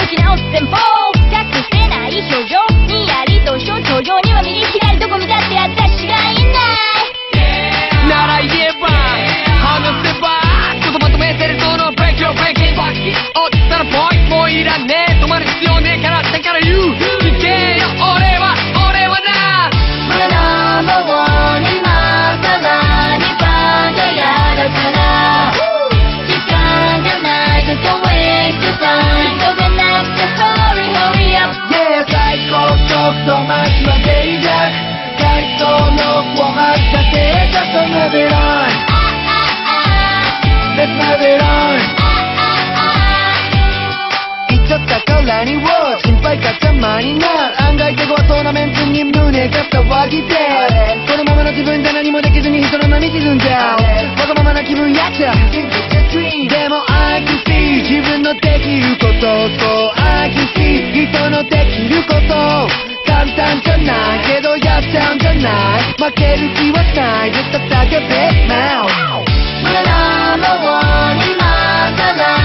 き直す戦法隠せない表情にやりと象徴上には右左どこ見たって私がいないなら言えば話せば言葉とメッセージのブレーキをブレーキ落ちたらポイントもういらねえ止まる必要ねえからだから言う聞けよ俺はな胸の棒にまさらにパンがやだから時間がないと don't waste your time 飛べなくて hurry hurry up Yeah 最高速度マッチまでいじゃ街灯のを外してちょっと move it on Let's move it on 言っちゃったからには心配か邪魔になる案外手ごわトーナメントに胸が騒ぎてこのままの自分じゃ何もできずに人の波沈んじゃうわがままな気分やっちゃうでも I can see 自分のできることそう I can see 人のできること簡単じゃないけどやっちゃうんじゃない負ける気はないずっと叫べ Now 胸の棒にまさら